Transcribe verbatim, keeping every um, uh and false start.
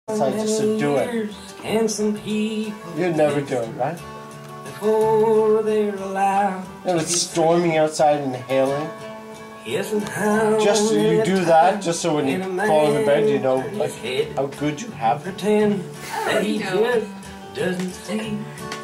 outside just to do it. And some people You'd never do it, right? before they're allowed. It was storming outside and hailing. Yes, and how Just so you do that, just so when you and a fall into bed, you man know turn like his head, how good you have it. pretend that he know. just doesn't see.